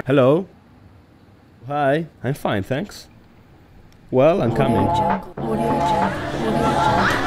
Hello? Hi, I'm fine, thanks. Well, I'm coming. Audio Jungle. Audio Jungle. Audio Jungle.